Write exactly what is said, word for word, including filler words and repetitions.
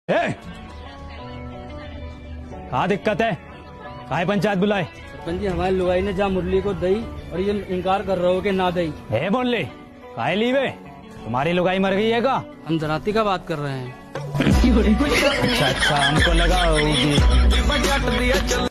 कहा दिक्कत है? काहे पंचायत बुलाए? सरपंच जी, हमारे लुगाई ने जहाँ मुरली को दई और ये इनकार कर रहे हो कि ना दई है। बोल ले काहे लीवे? तुम्हारी लुगाई मर गई है का? हम धराती का बात कर रहे हैं। अच्छा अच्छा, हमको लगा